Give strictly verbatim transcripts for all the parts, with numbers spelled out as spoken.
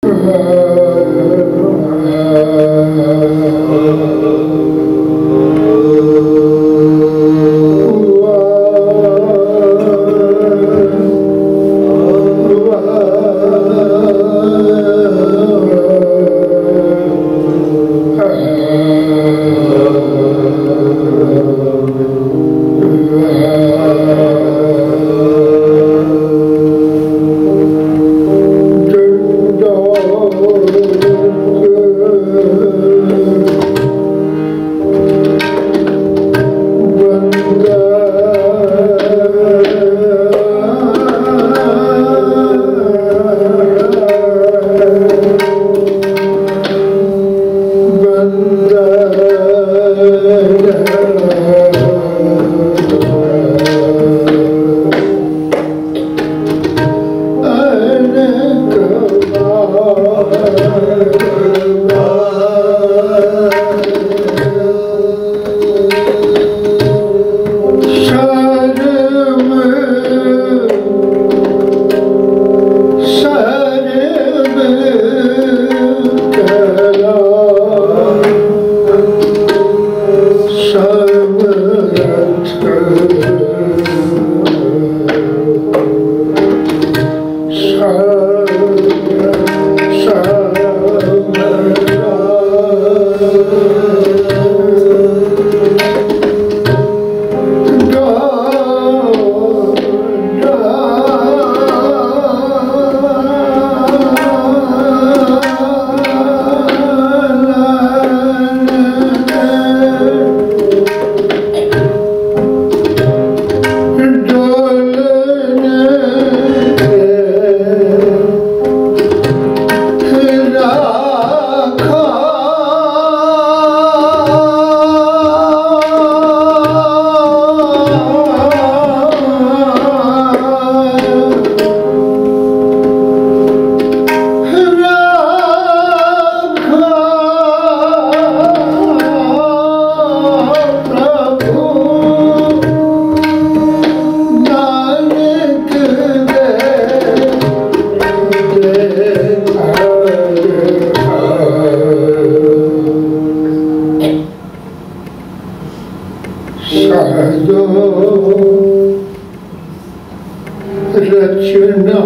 रचना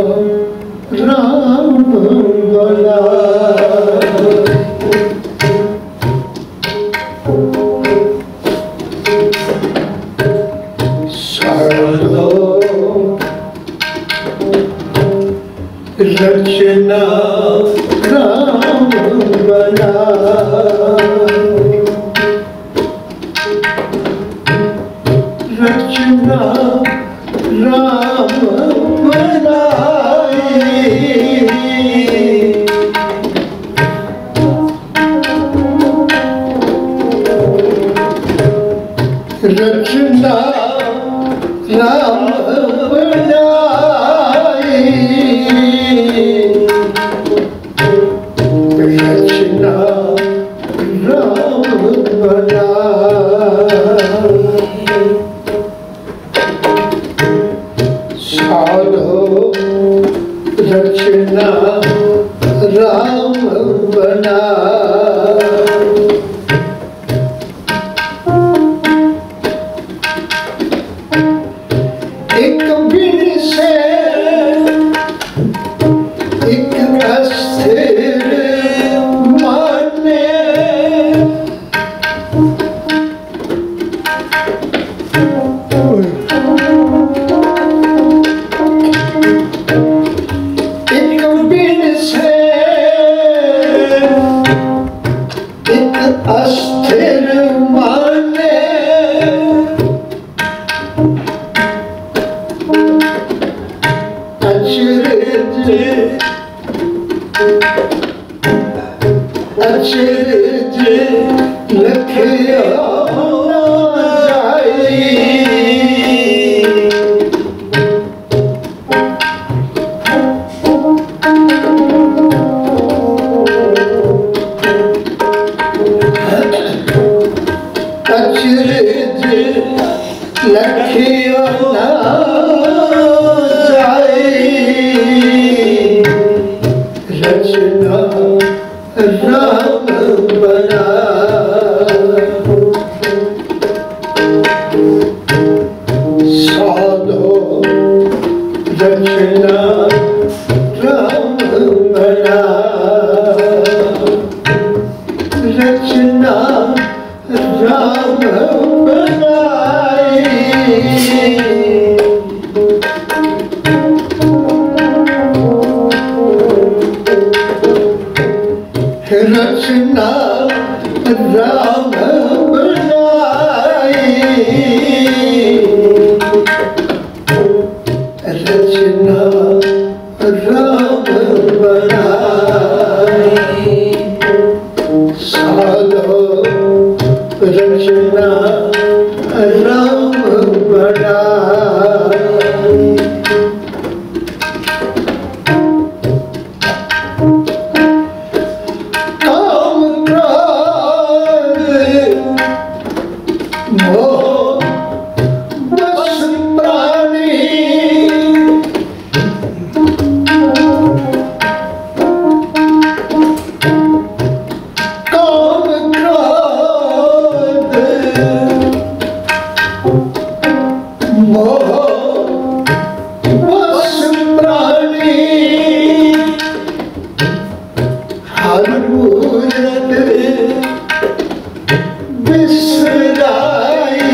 राम बना साधो रचना राम बना रचना राम बनाई रचना राम बनाई रचना राम बनाई साधो रचना राम बना एक बिन से एक अस्थिर माने अस्थिर माने अचरज अचरज लखिया अचरज लखिया ना जाए रचना राम बना साधो रचना राम बना रचना राम बनाई रचना राम बनाई रचना राम बनाई साधो रचना राम बनाई काम क्रोध मोह बस प्राणी काम क्रोध मोह बस प्राणी हर मूरत बिसराई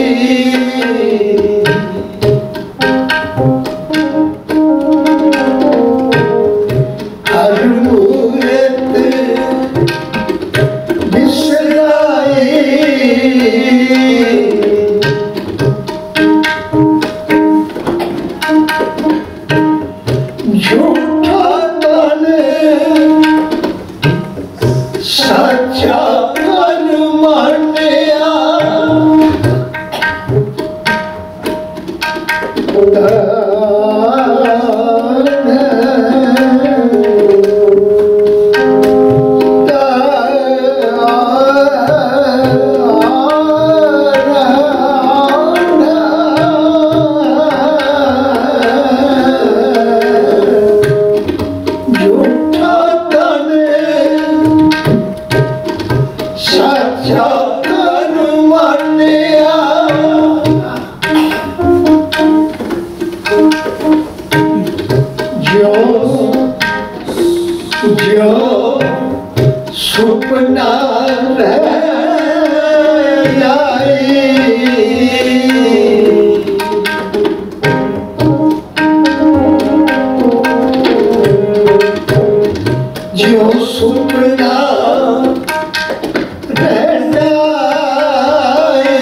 हर मूरत बिसराई झूठा तन सच्चा तन मानिया झूठा तन सच्चा तन मानिया जो जो सुपना रह जाए जो सुपना रह जाए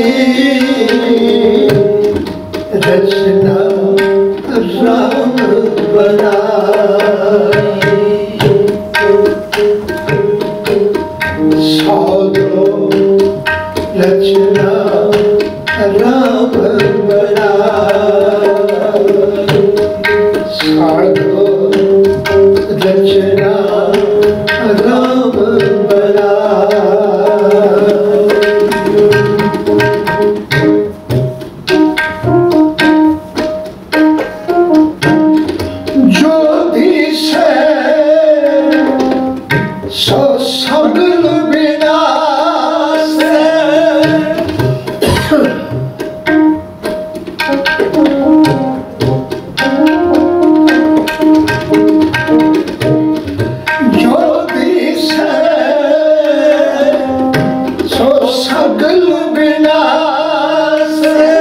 रचना राम बनाई साधो रचना राम बनाई साधो रचना राम बनाई जो दिस सो सगल विनाश जो दिस सो सगल विनाश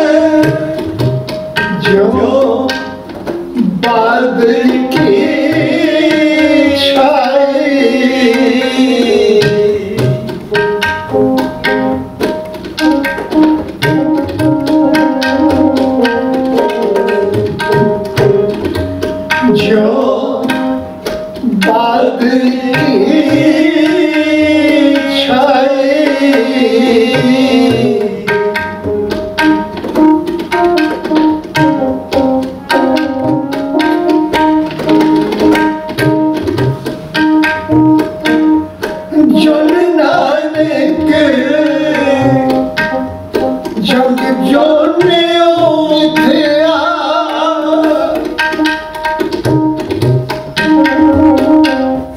जो बादल की छाई जो बादल की छाई जन नानक जग जोनियो मिथ्या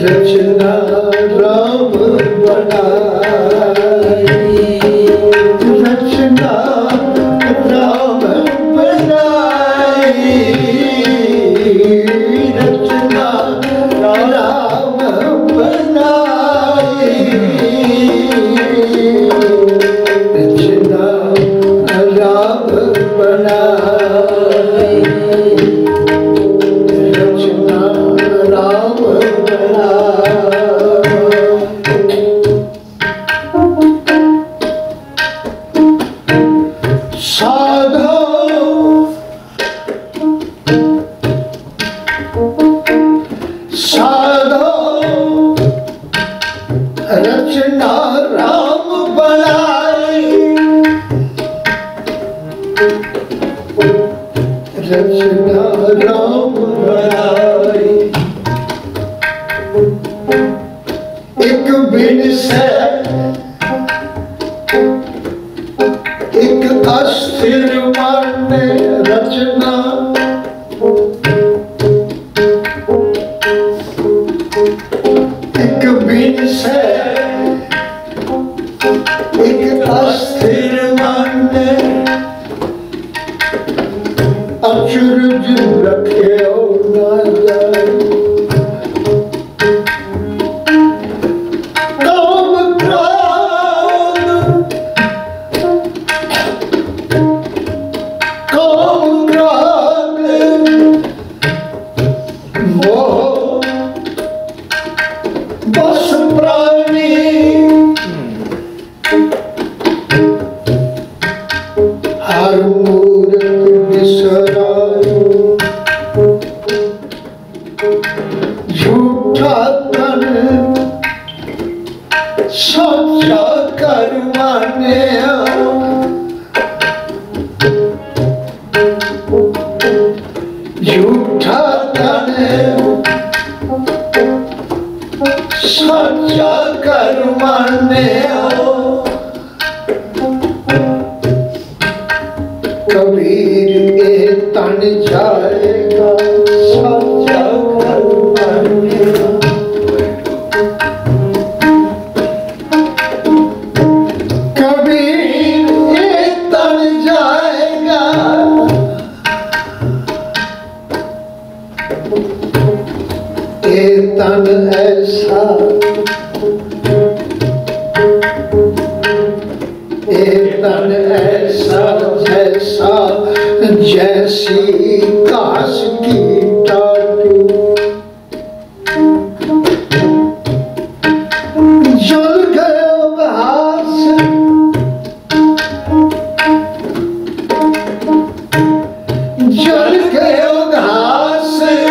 रचना राम बनाई, रचना राम बनाई, रचना राम बनाई, रचना राम बनाई, रचना राम साधो साधो रचना राम बनाई, रचना राम बनाई, एक बिन से एक अस्थिर मन रचना, एक बिन से एक अस्थिर मन अचरज रखे न जाए, काम क्रोध काम क्रोध मोह बस प्राणी हर मूरत बिसरायो, झूठा तन सच्चा कर माने, झूठा तन सच्चा कर माने, कबीर के तन जाएगा सच्चा कर माने, कबीर के तन जाएगा ये तन ऐसा, ये तन ऐसा जैसा जैसी घास की टाटी, जल गयो घास जल गयो घास,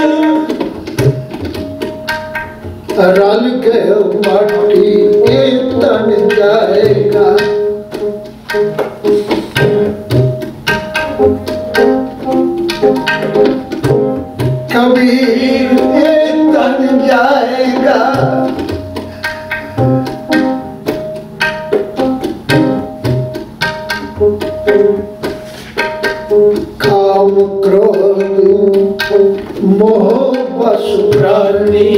रल गयो माटी, ये तन जाएगा, कबीर ये तन जाएगा, काम क्रोध मोह बस प्राणी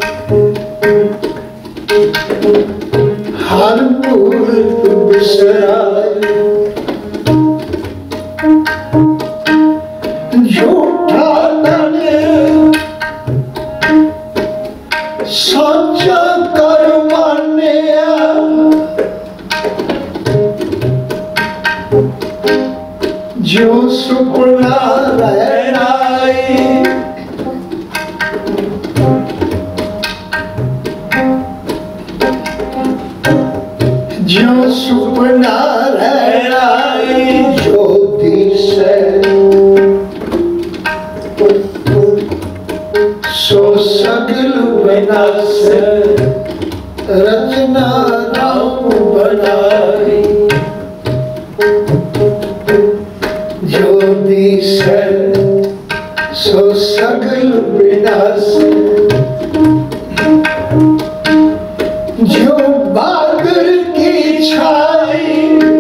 हर मूर्त बिसराए, झूठा तन सच्चा कर माने, जो सुपना रहनाई, जो सुपना रहनाई, ज्योति से सो सगल विनाश, रचना राम बनाई, ज्योति से सो सगल विनाश, जो बादल की छाई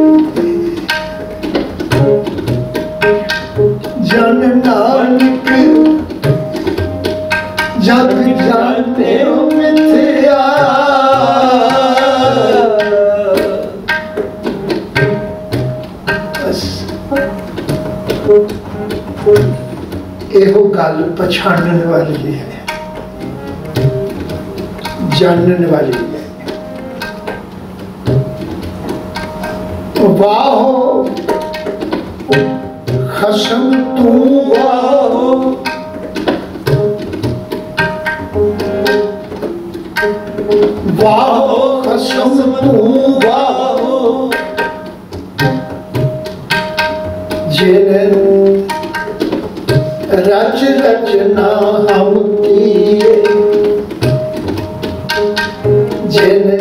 जन नानक जग जाने में गल पछाणन वाली है, जानन वाली है। वाहो खसम तू वाहो, वाहो खसम तू वाहो, जिने रच रचना हम किए, जिने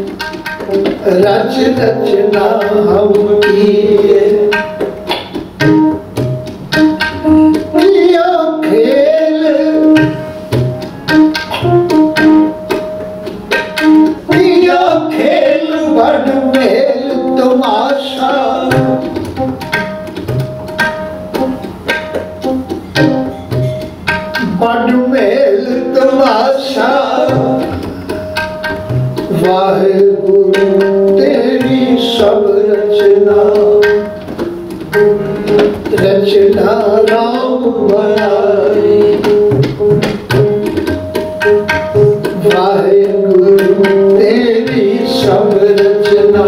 रच रचना हम किए। किया खेल किया खेल बड़ मेल तमाशा, बड़ मेल तमाशा। वाहेगुरु तेरी सब रचना, रचना राम बनाई। वाहेगुरु तेरी सब रचना,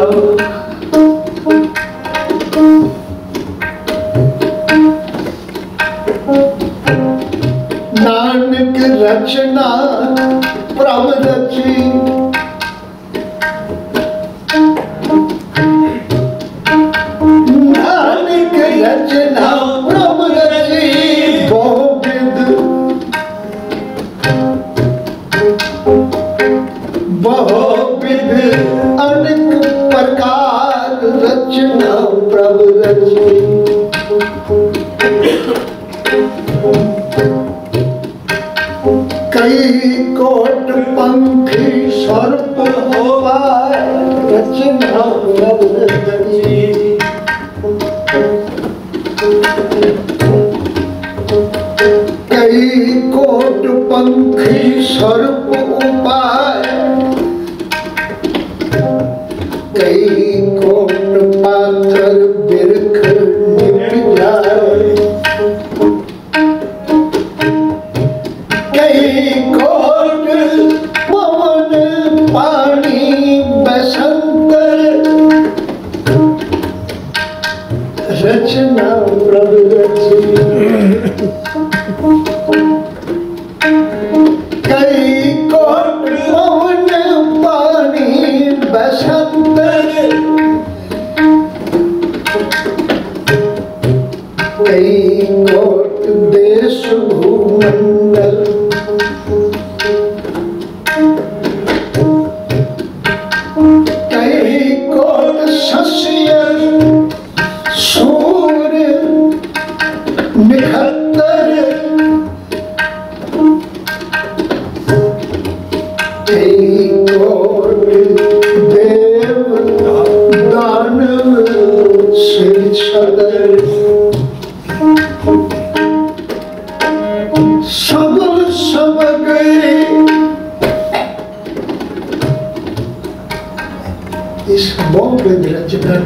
नानक रचना प्रभ रची, नानक रचना प्रभ रची। बहुविध बहुविध अनेक प्रकार रचना प्रभ रची। कई कोट पंखी सर्प होवा, रचना प्रभ रची। कई कोट पंखी सर्प उपाय, कई कोट पाथर बिरख निप जाए। कई कोट पवन पानी बसंतर, रचना प्रभ रची। कई कोट पवन पानी बसंतर, कई कोट देश भूमंडल। कई कोट सस्य सूर्य निखतर, कई कोट देव दानव सिर सदर। सबल समग्री इस बहुविध रचना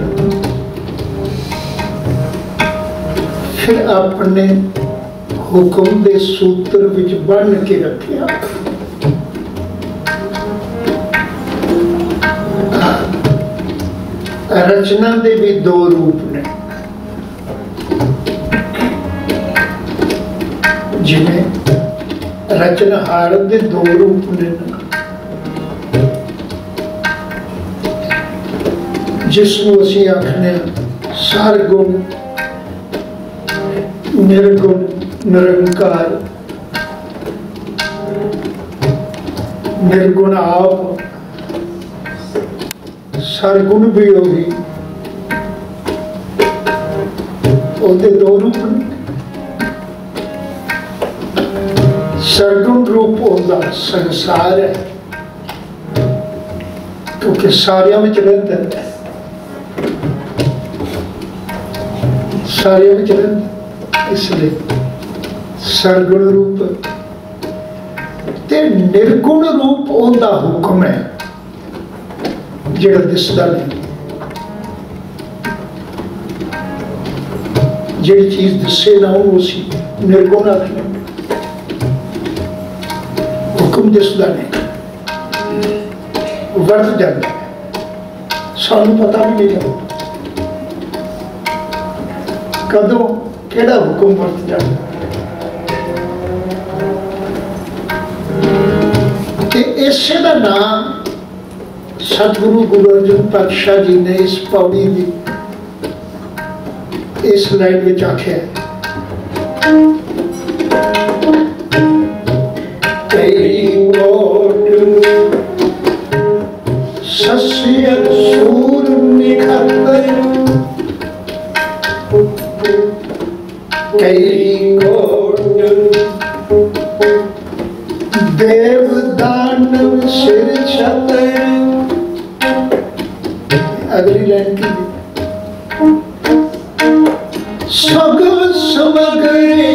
फिर अपने हुक्म दे सूत्र विच बन के रखिया। रचना दे भी दो रूप ने, जिन्हें रचनहार दे दो रूप ने, जिसनों असीं आखने सरगुण निर्गुण निरंकार। निर्गुण आप, सरगुण भी होगी, ਉਹਦੇ दो रूप ने। सरगुण रूप ਉਹਦਾ संसार है, क्योंकि सारियां विच रहंदा है, सारियां विच रहंदा, इसलिए सरगुण रूप। ते निर्गुण रूप ਉਹਦਾ हुक्म है, ਜਿਹੜਾ ਦਿਸਦਾ नहीं। ਜਿਹੜੀ चीज दिसे ना उसी निर्गुण आखने। हुक्म दिसदा नहीं, वर्त जाता है, सानू पता भी नहीं लगता कदों केड़ा हुक्म वर्त जाता। इसे का नाम सतगुरु गुरु अर्जन पातशाह जी ने इस पौड़ी की इस लाइन में आख्या है, कई कोट सस्यत सूर निखतर, कई कोट देव दानव सिर छतर। अगली लाइन की सगल समग्री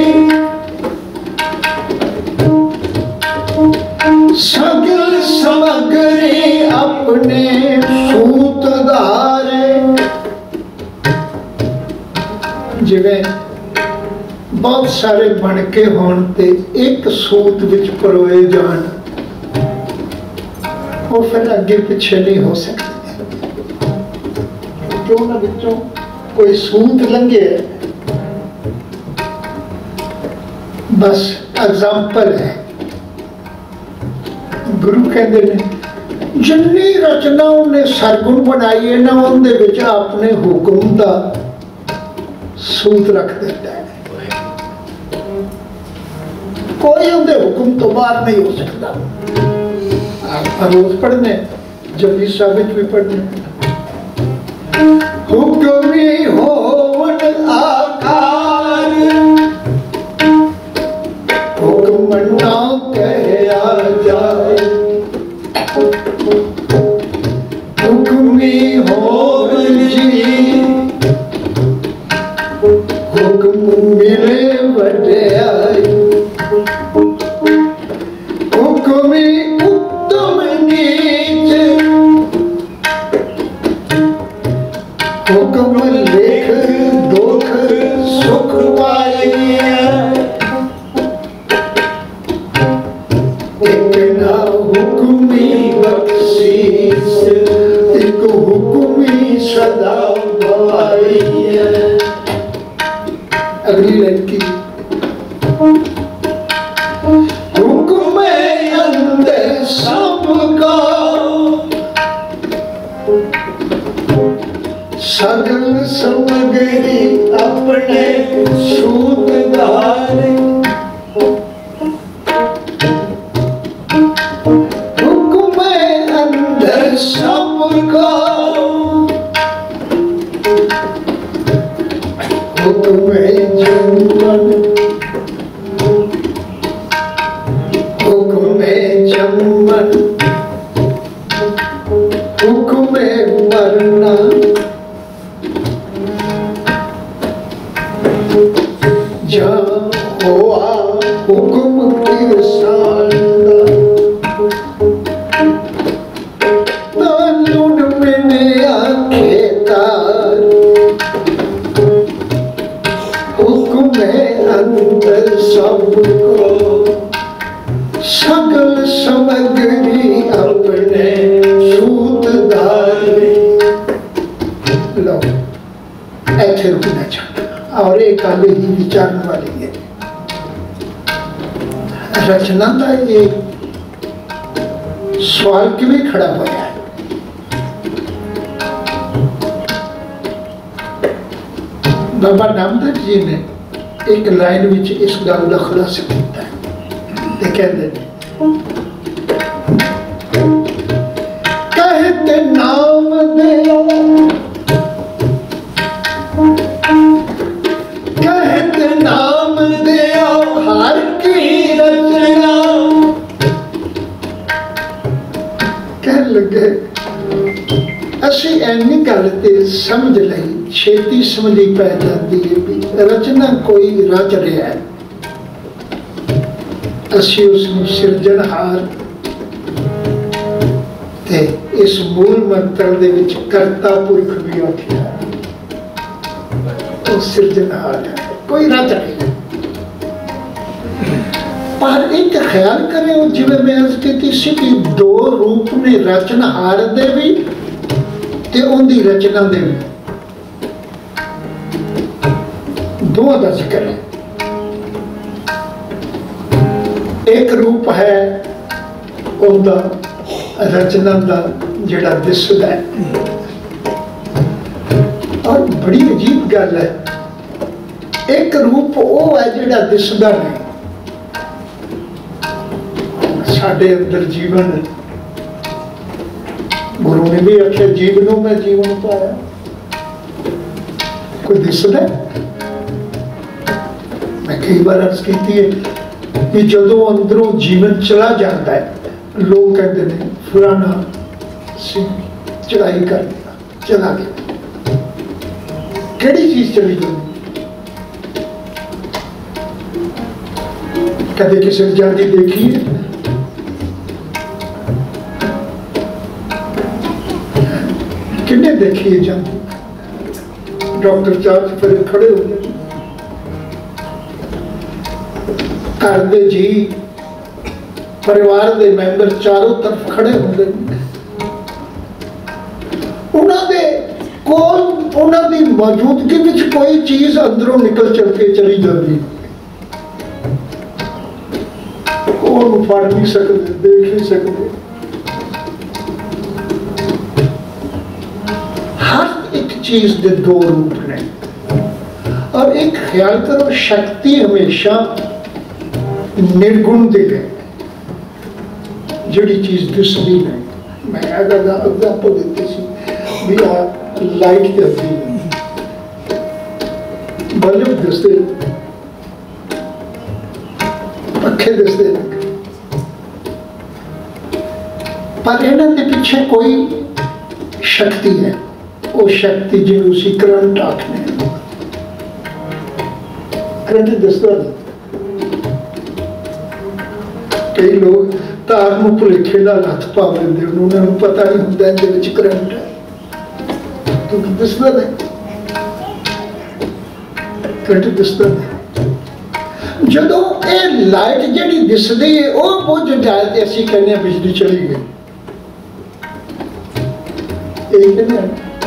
सगल समग्री अपने सूत धारे। जिवें बहुत सारे बनके होने ते एक सूत विच परोए जान, वो फिर अगे पिछे नहीं हो सकते। क्यों ना बच्चों कोई सूत लंघे, बस एग्जाम्पल है। गुरु कहते हैं जिन्नी रचना उन्हें सरगुण बनाई है ना, उनके विच अपने हुक्म का सूत रख देता है। कोई उनके हुक्म तो बाहर नहीं हो सकता। आप रोज पढ़ने जपजी साहब भी पढ़ने, हुक्मी होवन आकार, हुक्म ना कहया जाए, हुक्मी होवन जी हुक्म मिले वड्याई, हुक्मी उत्तम नीच, हुक्म लेख दुख सुख पाइए, एक ना हुक्मी बख्शीस, एक हुक्मी सदा पाइए। अगली लाइन की हुक्म अंदर सबका सगल समग्री अपने सूत धारे। हुक्म अंदर सबका हुक्म जमन, हुक्म जमन, हुक्म मरना, जहाँ हुआ हुक्म किरसान लुढ़ मैंने आखेकार, हुक्म अंदर सबको सगल समग्री अपने सूत धारे। लो ऐसे रुकना चाहता और एक आले ही विचारने वाली है। रचना का ये सवाल क्यों खड़ा हुआ है? बाबा नामदेव जी ने एक लाइन में इस गल का खुलासा किया है। कहते कहते नाम दे, कहते नाम दे हर की रचना। कह लगे असी ऐनी गल ते समझ लई, छेती समझी पै जाती है भी रचना कोई रच रहा है, असी उसनूं सिरजनहार ते इस मूल मंत्र दे विच करता पुरख भी आख्या, तो सिरजनहार है, कोई रच नहीं। पर एक ख्याल करें जिवें मैं अर्ज की सी कि दो रूप ने रचनहार दे भी ते उनकी रचना दे भी, दोवां दा जिक्र है। एक रूप है उनका रचना का जिहड़ा दिसदा है, और बड़ी अजीब गल है, एक रूप वो है जिहड़ा दिसदा नहीं। साडे अंदर जीवन, गुरु ने भी आख्या जीवनों में जीवन पाया, कोई दिसदा। मैं कई बार अर्ज की है कि जदों अंदरों जीवन चला जाता है, लोग कहते हैं फलाना सिंह चढ़ाई कर दिया, चला गया। केड़ी चीज चली गई? कदे किसी ने जाती देखी है? किन्ने देखी है जाती? डॉक्टर चार फिर खड़े हो गए, घर दे जी परिवार के मैंबर चारों तरफ खड़े होंगे, उन्होंने कोल उन्होंने मौजूदगी में कोई चीज अंदरों निकल चल के चली जाती, फड़ नहीं सकते, देख नहीं सकते। हर एक चीज के दो रूप ने, और एक ख्याल करो शक्ति हमेशा निर्गुण दे गए, जिहड़ी चीज दिसदी नहीं। मैं अगर एग्जाम्पल देती सी भी आ लाइट जलती है, बल्ब दिसदे, पखे दिसदे, पर इन्हां दे पीछे कोई शक्ति है। वो शक्ति जिन्हों उसी करंट आखने, करंट दिसदा नहीं। कई लोग तार नूं भुलेखे नाल हथ पा लेंदे, उन्होंने पता नहीं हुंदा इहदे विच करंट है, क्योंकि दिसदा नहीं, करंट दिसदा नहीं। जदों ये लाइट जिहड़ी दिसदी है वो बुझ जाए ते असीं कहने बिजली चली गई, एक कहने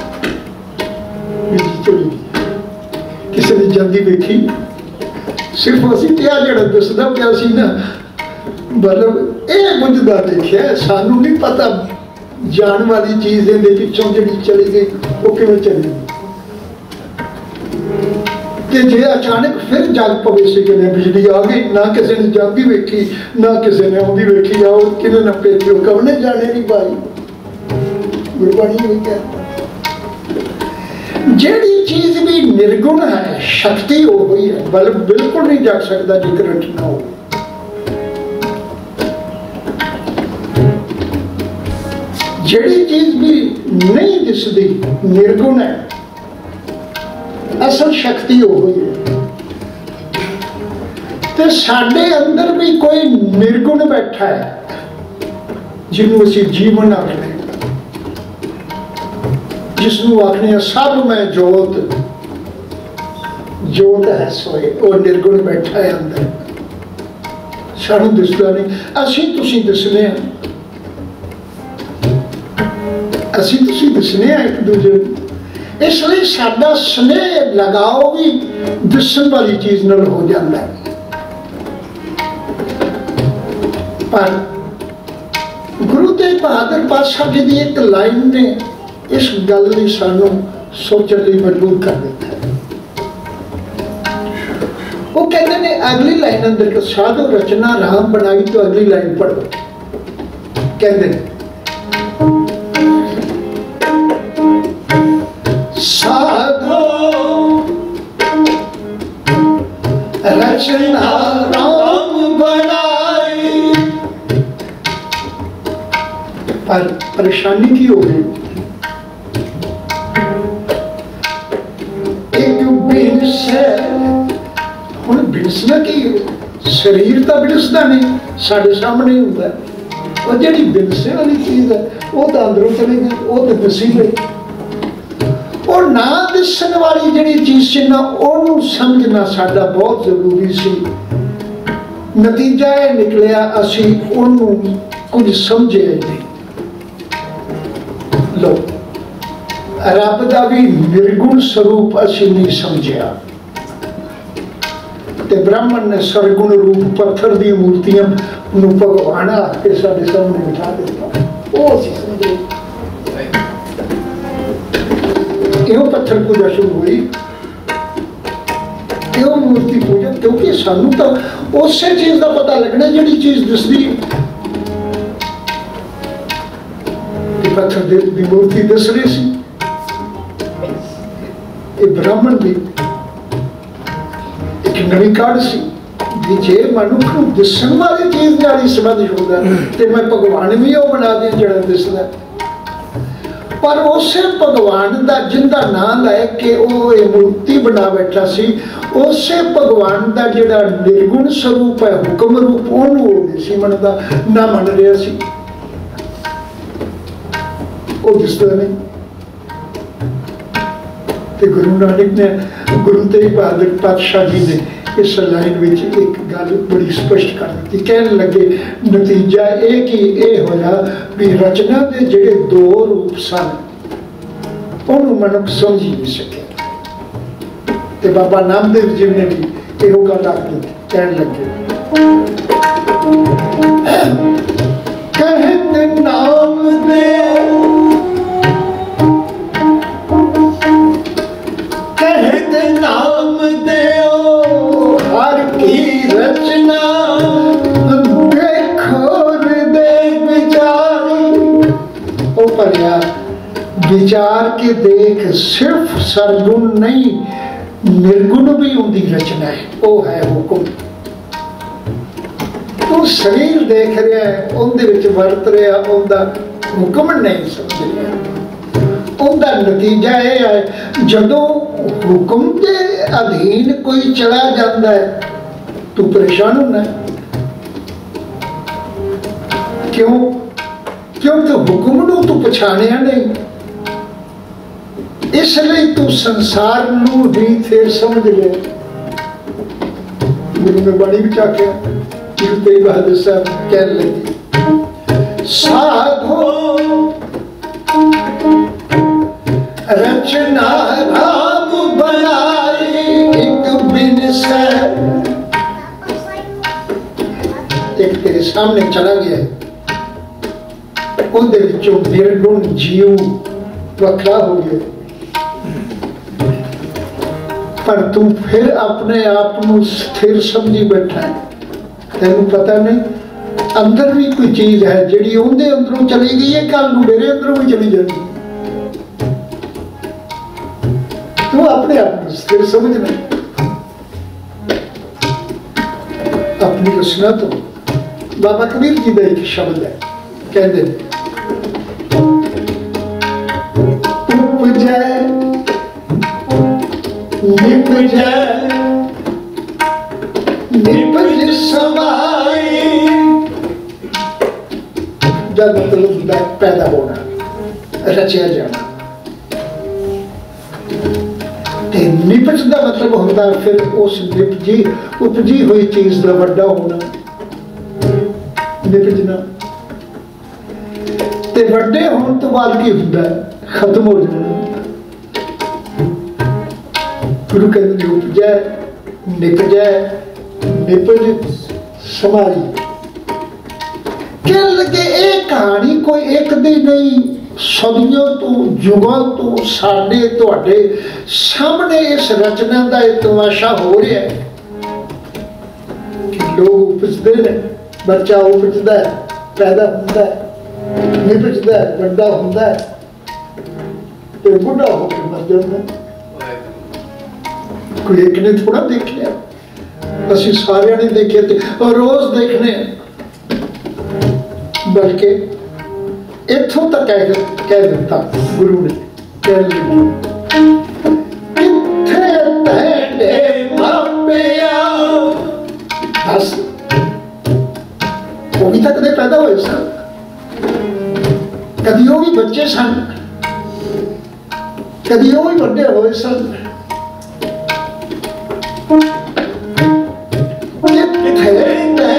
बिजली चली गई। किसी ने जांदी वेखी, सिर्फ असीं क्या जिहड़ा दिसदा पिया सी ना मतलब ये बुझदा देखिया, सानू नहीं पता जान वाली चीज इहदे पिछों जिहड़ी चली गई वो किवें चली गई। कि जे अचानक फिर जाग पवे से कहने बिजली आ गई, ना किसी ने जाती वेखी ना किसी ने आउंदी वेखी, आओ किने ना पेटियो कवने जाने नहीं पाई। गुरबाणी हुई क्या, जेड़ी चीज भी निर्गुण है शक्ति हो गई है, बल्ब बिल्कुल नहीं जग सकता जो करंट ना हो। जेड़ी चीज भी नहीं दिसदी निर्गुण है, असल शक्ति हो गई है। तो साडे अंदर भी कोई निर्गुण बैठा है जिन्हों असीं जीवन आखने, जिसनों आखने सब में जोत, जोत है सोए, और निर्गुण बैठा है अंदर, सानू दिसदा नहीं। असीं तुसीं दिसने हैं, असीं तुसीं दिसने हैं एक दूजे, इसलिए साडा स्नेह लगाओ भी दिसन वाली चीज नाल हो जाता है। पर गुरु तेग बहादुर पातशाह जी की एक लाइन ने इस गल ने सानू सोचने लिए मजबूर कर दिता है। वो कहते ने अगली लाइन अंदर के साधु रचना राम बनाई, तो अगली लाइन पढ़ो, कहते साधो रचना राम बनाई। पर परेशानी की हो गई, एक बिनस है, हुण बिनसना की शरीर तो बिनसदा नहीं, साढ़े सामने होंदा, और जिहड़ी बिनसे वाली चीज है वो तो अंदरों चली गई, वो तो दिसी गई। और ना दिसन वाली जिहड़ी चीज सी ना उहनूं समझना साडा बहुत जरूरी सी। नतीजा यह निकलिया असी उन्होंने कुछ समझे नहीं। लो रब का भी निर्गुण स्वरूप असी नहीं समझिया, ते ब्राह्मण ने सरगुण रूप पत्थर दी मूर्तियां भगवान आके साढ़े सामने बिठा दिता, वो असी समझे। यो पत्थर पूजा शुरू हुई, क्यों मूर्ति पूजा? क्योंकि सानू तो उस चीज का पता लगना जिहड़ी चीज दिसदी पत्थर की मूर्ति दस रही सी। ब्राह्मण भी एक नवी काढ़ सी भी जे मनुख नूं दिसण वाली चीज नाल ही संबंध होंदा ते मैं भगवान भी वो बना दी जिहड़ा दिसदा, पर उसे भगवान का जिंदा नाम लैके वो मूर्ति बना बैठा सी, उसे भगवान का जिहड़ा निर्गुण स्वरूप है हुक्म रूप उन्होंने वो नहीं सी मनदा, ना मन रहा सी, वो दिसदा नहीं। ते गुरु नानक ने गुरु तेग बहादुर पातशाह जी ने इस लाइन में एक गल बड़ी स्पष्ट कर दी, कहने लगे नतीजा एक ही ये होया भी रचना के जिहड़े दो रूप सन उन्होंने मनुख समझ ही नहीं सके। ते बाबा नामदेव जी ने भी यो गल आखी, कहने लगे कहते नाम दे कहते नाम देओ हर की रचना, देखो हृदय विचारी ओ परिया विचार के देख, सिर्फ सरगुण नहीं निर्गुण भी उनकी रचना है, वो है हुक्म। तू शरीर देख रहा है, उनके वरत रहा, उनका हुक्म नहीं समझ रहा, उनका नतीजा यह है जदों हुक्म के अधीन कोई चला जाता है तू परेशान होना है। क्यों? क्योंकि हुक्म नूं तू पछाणिया नहीं, इसलिए तू संसार नूं ही फिर समझ ले। गुरु ने बाणी भी आख्या, गुरु तेग बहादुर साहब कह लगे साधो रचना राम बनाई एक बिन से। एक तेरे सामने चला गया, उनके विचों निर्गुण जीव वखरा हो गया, पर तू फिर अपने आप को स्थिर समझी बैठा है। तेनू पता नहीं अंदर भी कोई चीज है जिहड़ी उनके अंदरों चली गई है, कल नूं मेरे अंदरों भी चली जाएगी। तू अपने आप को स्थिर समझना। अपनी रचना तो बाबा कबीर जी का एक शब्द है, कहते उपजै निपजै निपज समाई। जब मतलब पैदा होना, रचिया जाना, निपज का मतलब होता फिर उस निपजी उपजी हुई चीज का बड़ा होना, निपजना। ते बड़े होने तो बाद की होता है खत्म हो जाना। गुरु कहते उपजै निपजै निपज समाई। कह लगे ये कहानी कोई एक दिन नहीं, सदियों तो युगों तो साडे तुहाडे सामने इस रचना का एक तमाशा हो रहा है कि लोग उपजते हैं, बच्चा उपजता है, पैदा होता है, निपजता है, बड़ा होता है, तो बुढ़ा होकर मर जाता है। कोई एक ने थोड़ा देखे, असि सारे ने देखे और रोज देखने, बल्कि इथों तक कह कह दिता गुरु ने, कह किथे तेरे मापिया बस वो भी तक दे पैदा हुए सन, कभी वो भी बच्चे सन, कभी वो भी बड़े हुए सन। किथे तेरे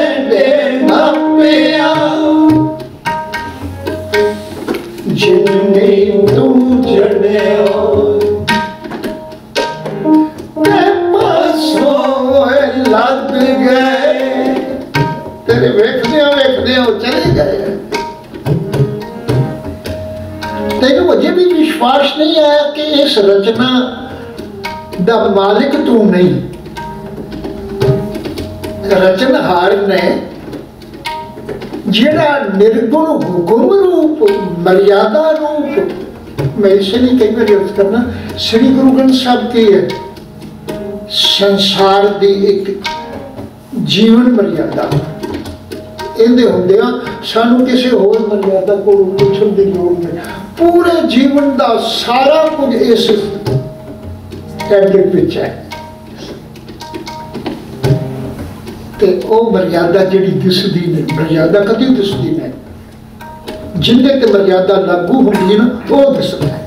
वेखदे वेखदे चले गए। तेन अजे भी विश्वास नहीं आया कि इस रचना दा मालिक तू नहीं। रचनहार ने जिहड़ा निर्गुण हुकुम रूप मर्यादा रूप, मैं इसे नहीं कई बार अर्थ करना, श्री गुरु ग्रंथ साहब की है संसार की एक जीवन मर्यादा। इहदे हुंदियां सानू किसी होर मर्यादा को पुछण दी लोड़ नहीं। पूरे जीवन का सारा कुछ इस टैबलेट विच है। ते ओ मर्यादा जिहड़ी दिसदी नहीं, मर्यादा कदी दिसदी नहीं, जिंदे ते मर्यादा लागू होंदी है ना वो दिसदा है।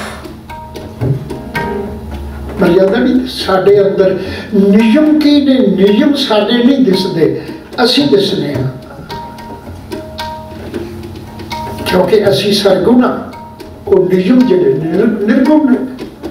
मर्यादा नहीं साडे अंदर नियम की ने, नियम साडे नहीं दिसदे, असीं दिसने हां क्योंकि असीं सरगुण हां। वो नियम जिहड़े निर्गुण ने।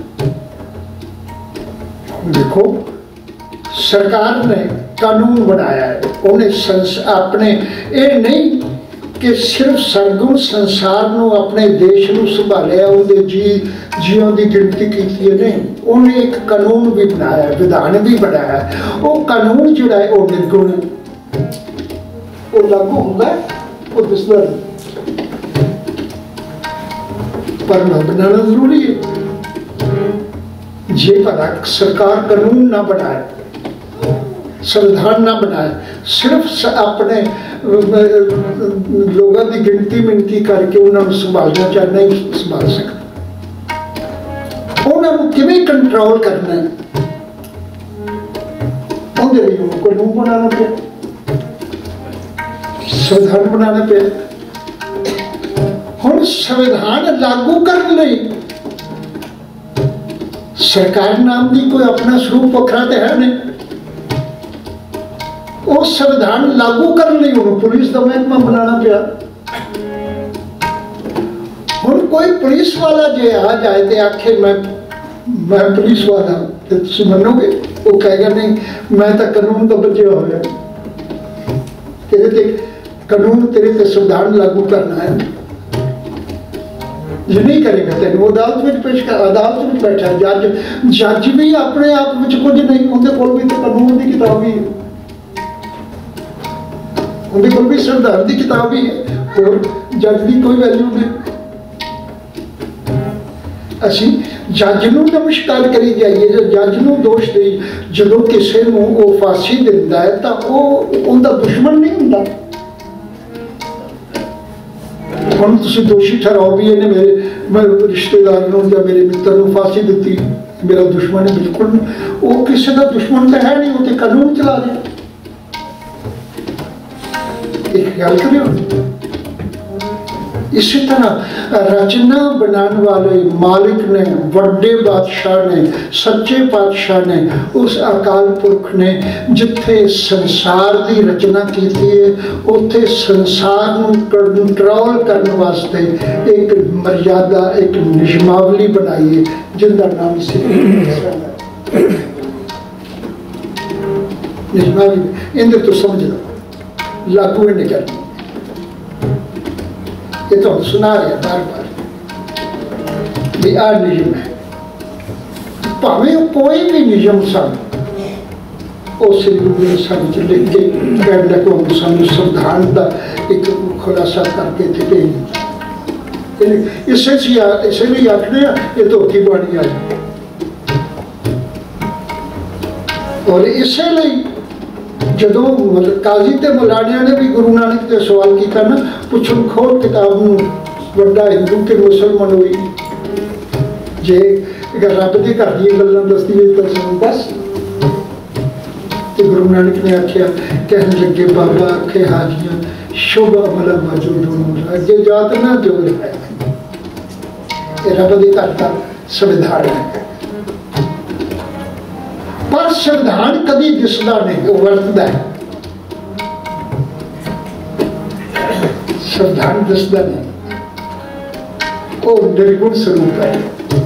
देखो सरकार ने कानून बनाया है, उन्हें संस अपने ये नहीं कि सिर्फ सरगुण संसार नू अपने देश नू संभालिया, उहदे जी जीवन की गिनती की है, नहीं, उन्हें एक कानून भी बनाया, विधान भी बनाया है। वो कानून जिहड़ा है वो निर्गुण है, वो लागू होंदा है, वो दिसदा नहीं, पर ना बनाना जरूरी है। जे भला सरकार कानून ना बनाए, संविधान ना बनाए, सिर्फ अपने लोगों की गिनती मिनती करके उन्होंने संभालना चाहे, नहीं संभाल सकता। उन्होंने किवें कंट्रोल करना है, उनके लिए कानून बनाना पे, संविधान बनाना पे। हुण संविधान लागू करने लई सरकार नाम की कोई अपना स्वरूप वखरा तो है नहीं। वो संविधान लागू करने लई उन्होंने पुलिस का महकमा बनाना पिया। हुण कोई पुलिस वाला जे आ जाए तो आखे मैं मैं पुलिस वाला, तो तुम मनोगे? वो कहेगा नहीं मैं तो कानून का बचिया होया, तेरे ते कानून, तेरे ते संविधान लागू करना है। ये नहीं करेगा तेन वो अदालत में पेश कर, अदालत में बैठा जज, जज भी अपने आप में कुछ नहीं, उनके कोल भी तो कानून की किताब ही है, उनके कोल भी संविधान की किताब ही है, और जज की कोई वैल्यू नहीं। असी जज नूं नमस्कार करी जाइए, जो जज नूं दोष दे, जो किसी नूं वो फांसी दिंदा है तो वो उनका दुश्मन नहीं हुंदा। हम तुसी दोषी ठहराओ भी इन्हें मेरे मैं रिश्तेदार नूं या मेरे मित्र नूं फांसी दी, मेरा दुश्मन है, बिल्कुल नहीं। वो किसी का दुश्मन तो है नहीं, वो तो कानून चला रहे। एक ख्याल करियो। इसी तरह रचना बनाने वाले मालिक ने, बड़े बादशाह ने, सच्चे बादशाह ने, उस अकाल पुरख ने जिथे संसार की रचना की है, उत्थे संसार नूं कंट्रोल करने वास्ते एक मर्यादा, एक नियमावली बनाई है, जिनका नाम से नियमावली। इन्हें तो समझ लो, लागू ही नहीं करनी। ये तो हम सुना रहे बार बार भी आ नियम है, भावें कोई भी नियम सन श्री गुरु ग्रंथ साहिब च लिख के कहना को हम सानू संविधान का एक खुलासा करके थे। इसे इसलिए आखने ये धोती बाणी आई, और इसलिए जो काजी ते मौलानिया ने भी गुरु नानक से सवाल किया ना, पुछन खोल किताब नूं वड्डा हिंदू के मुसलमान हुई, जे रब के घर दी गल्लां दसदी है तो सुन बस। तो गुरु नानक ने आख्या, कहने लगे बाबा आखे हाजियां शुभ अमल मौजूद अगे जात ना जोर है, रब के घर का संविधान है। पर संविधान कभी दिसदा नहीं, वो वरतदा है। संविधान दिसदा नहीं, वो निर्गुण स्वरूप है।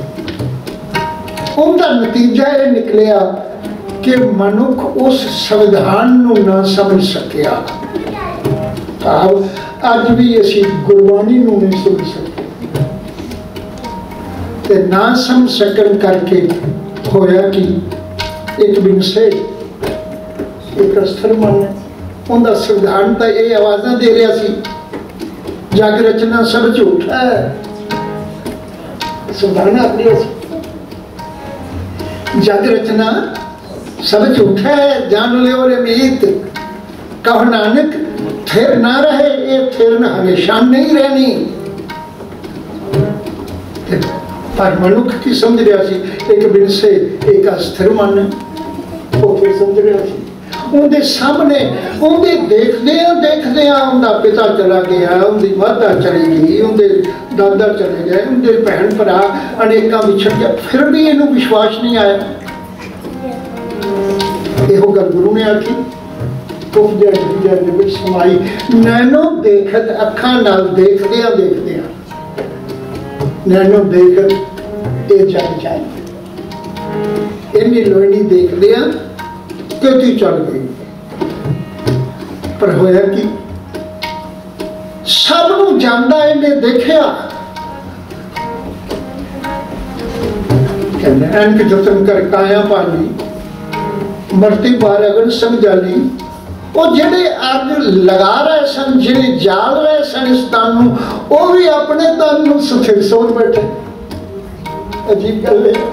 उनका नतीजा यह निकलिया कि मनुख उस संविधान नूं ना समझ सकिया। भाव अज भी असी गुरबाणी नूं नहीं सुन सकते ते ना समझ सकन करके होया कि एक बिन से एक अस्तर मन उनका संविधान तो ये आवाज़ा दे रहा सी जग रचना सब झूठा है संविधान अपनी जग रचना सब झूठा है जान ले और अमीत कहो नानक थिर ना रहे ये थिर न हमेशा नहीं रहनी पर मनुख की समझ रहा सी एक बिन से एक अस्थिर मन वो फिर समझ रहा सी उनके सामने उनके देखदिया देखदिया उनका पिता चला गया उनकी माता चली गई उनके दादा चले गए उनके भैन भरा अनेक विछड़ गया फिर भी इनू विश्वास नहीं आया यो गल गुरु ने आखी समाई नैनो देखत अखा नाल देखदिया देखदिया नैनो देखत ये जग जाए इन्नी लोहनी देखदिया क्योंकि चल गई पर होया कि सब नूं जानदा इन्हें देखिया कहने जतन कर काया पाली मरती बार अगन समझाली वो जेडे अग लगा रहे सन जेडे जाल रहे सन इस तन नूं वो भी अपने तन नूं स्थिर सोच बैठे अजीब गल है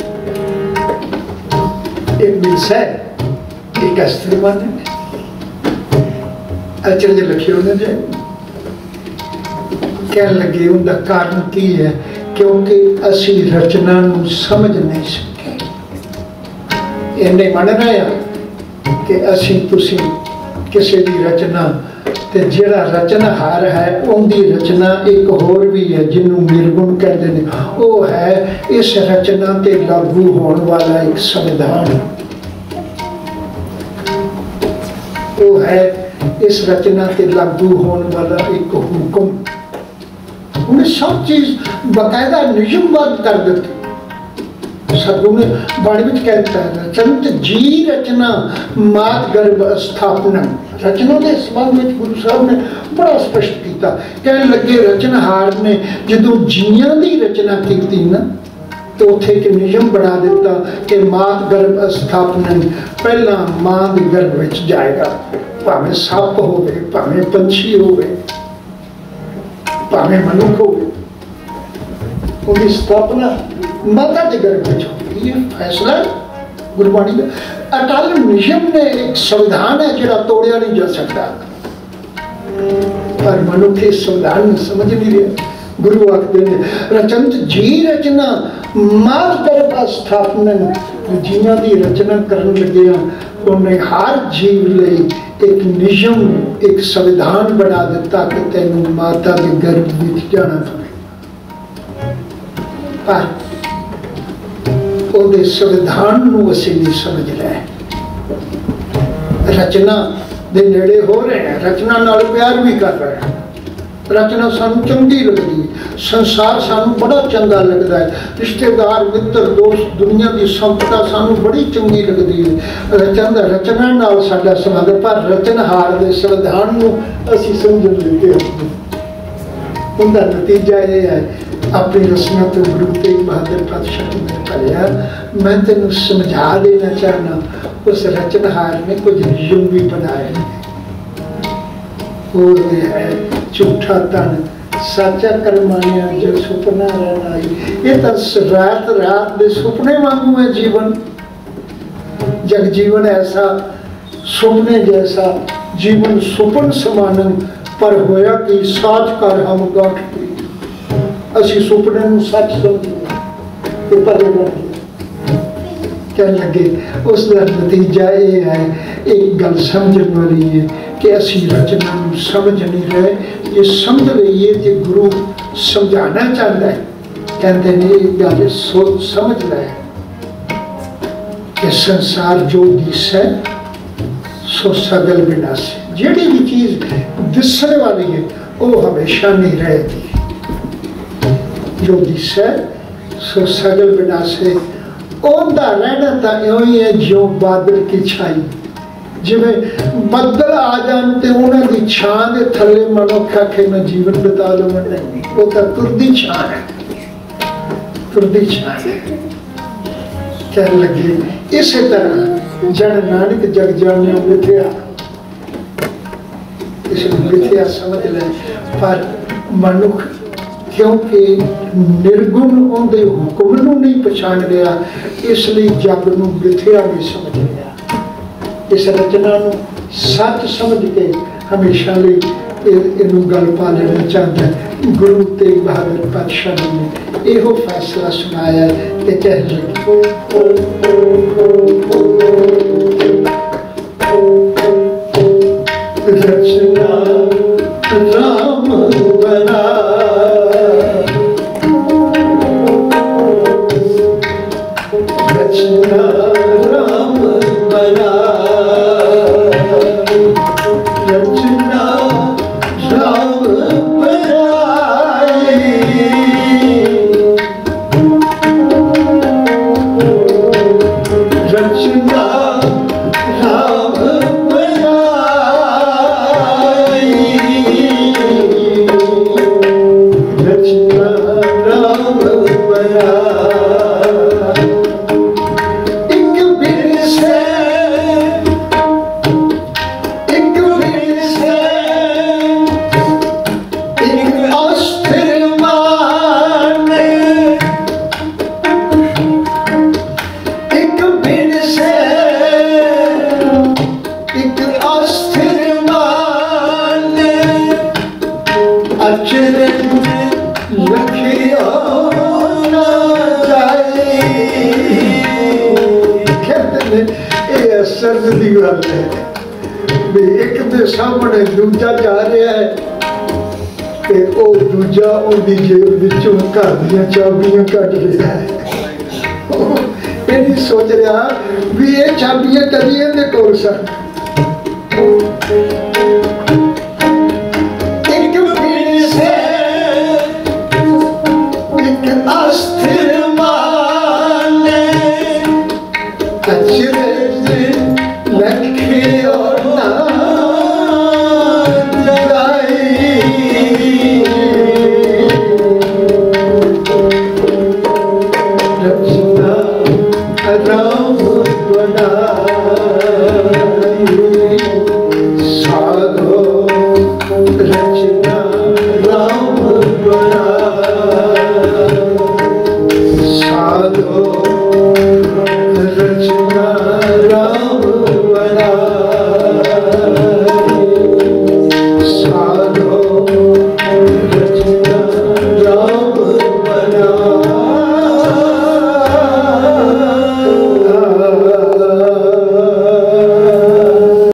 एक मिस है एक अस्त्र मन अचरज लखे उन्होंने कह लगे उनका कारण की है क्योंकि असी रचना नूं समझ नहीं सके इन्हें मन रहे हैं कि असी तुसी किसी की रचना ते जिहड़ा रचनहार है उनकी रचना एक होर भी है जिन्हों निर्गुण कहते हैं वो है इस रचना ते लागू होने वाला एक संविधान वो है इस रचना ते लागू होने वाला एक हुक्म उन्हें सब चीज बकायदा नियमबद्ध कर देती सदगुरु ने बाणी में कहता है रचंत जी रचना मात गर्भ स्थापना रचना के संबंध में गुरु साहब ने बड़ा स्पष्ट किया कहने लगे रचनहार ने जो जियां की रचना की ना तो उथे एक नियम बना दिता कि मात गर्भ स्थापना पहला मां के गर्भ में जाएगा भावें सप हो भावें पंछी हो भावें मनुख हो उनकी स्थापना माता के गर्भ में होगी ये फैसला गुरबाणी का अटल नियम ने एक संविधान है जिहड़ा तोड़िया नहीं जा सकता पर मनुख इस संविधान में समझ नहीं रहा गुरु आखते हैं रचंत जी रचना मात गर्भ स्थापना जिन्हां की रचना करन लगे उन्हें हर जीव लई एक नियम एक संविधान बना दिता कि तेनू माता के गर्भ में जाना पवे पर संविधान नूं असीं नहीं समझ रहे रचना दे नेड़े हो रहे हैं रचना नाल प्यार भी कर रहे हैं रचना सानू चंगी लगती है संसार सानू बड़ा चंगा लगता है रिश्तेदार मित्र दोस्त दुनिया की संपदा सानू बड़ी चंगी लगती है रचना रचना नाल साडा संबंध पर रचनहार दे संविधान नूं असीं समझ लेते हैं उनका नतीजा ये है अपनी रचना तो गुरु तेग बहादुर पातशाह ने कराया मैं तेन समझा देना चाहना उस रचनहार ने कुछ नियम भी बनाए वो है झूठा तन साचा करमानिया जो सुपना रहना ये तो रात रात दे सुपने वांगू है जीवन जग जीवन ऐसा सुपने जैसा जीवन सुपन समानम पर होया कि साच कर हम गाठ असी सुपने में सच समझ पर कह लगे उसका नतीजा ये है एक गल समझ वाली है कि असी रचना समझ नहीं रहे ये समझ रही है कि गुरु समझाना चाहता है कहते हैं एक गल सोच समझ रहे कि संसार जो दिस है सो सगल विनाशी जेड़ी भी चीज दिसने वाली है वो हमेशा नहीं रहती जो दिस है सो सगल विनाशे ओंदा रहना तो यो ही है जो बादल की छाई जिवें बदल आ जान ते उन्हां दी छां दे थल्ले मनुख आखे मैं जीवन बिता लवां, नहीं, वो तां तुरदी छां है, तुरदी छां है। कह लगे इस तरह जन नानक जग जाने मिथ्या, इस मिथ्या समझ ले। पर मनुख क्योंकि निर्गुण उनके हुक्म नूं नहीं पछाण गया, इसलिए जग नूं मिथ्या भी समझ गया। इस रचना नूं सच समझ के हमेशा लिए इनू गल पा लेना चाहता है। गुरु तेग बहादुर पातशाह ने इहो फैसला सुनाया कि कह लगे रचना राम बना, रचना राम बना, रचना राम बनाई, रचना राम सर्द की गल है भी एक दे सामने दूजा जा रहा है ते ओ दूजा उहदी जेब विचों घर दीयां चाबियां कढ रहा है। ये नहीं सोच रहा भी ये चाबियां कदी इहदे कोल सन।